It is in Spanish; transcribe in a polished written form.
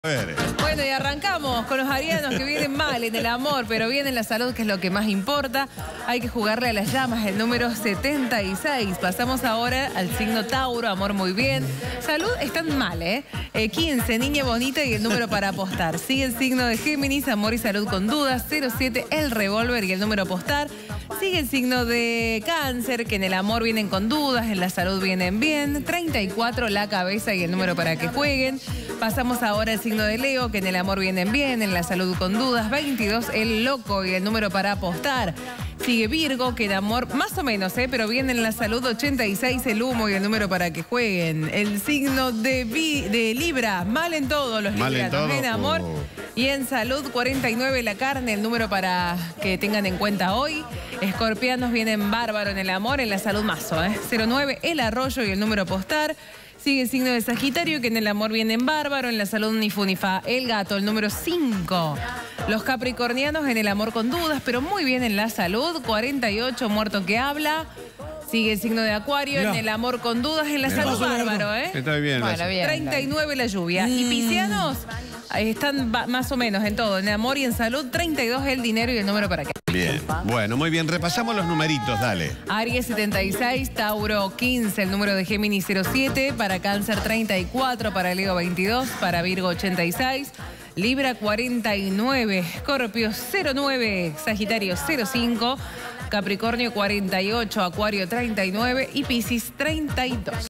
A ver. Bueno, y arrancamos con los arianos que vienen mal en el amor, pero bien en la salud, que es lo que más importa. Hay que jugarle a las llamas, el número 76. Pasamos ahora al signo Tauro, amor muy bien. Salud están mal, 15, niña bonita y el número para apostar. Sigue el signo de Géminis, amor y salud con dudas. 07, el revólver y el número a apostar. Sigue el signo de Cáncer, que en el amor vienen con dudas, en la salud vienen bien. 34, la cabeza y el número para que jueguen. Pasamos ahora al signo de Leo, que en el amor vienen bien, en la salud con dudas. 22, el loco y el número para apostar. Sigue Virgo, que en amor más o menos, pero viene en la salud. 86, el humo y el número para que jueguen. El signo de Libra, mal en todo los libranos, en amor y en salud. 49, la carne, el número para que tengan en cuenta hoy. Escorpianos vienen bárbaro en el amor, en la salud mazo, 09, el arroyo y el número a apostar. Sigue el signo de Sagitario, que en el amor viene en bárbaro, en la salud ni fu ni fa. El gato, el número 5. Los capricornianos en el amor con dudas, pero muy bien en la salud. 48, muerto que habla. Sigue el signo de Acuario, en el amor con dudas, en la salud bárbaro, Está bien. Bueno, bien. 39, la lluvia. Y Piscianos están más o menos en todo, en amor y en salud. 32, el dinero y el número para qué. Bien, bueno, muy bien. Repasamos los numeritos, dale. Aries 76, Tauro 15, el número de Géminis 07, para Cáncer 34, para Leo 22, para Virgo 86, Libra 49, Escorpio 09, Sagitario 05, Capricornio 48, Acuario 39 y Piscis 32.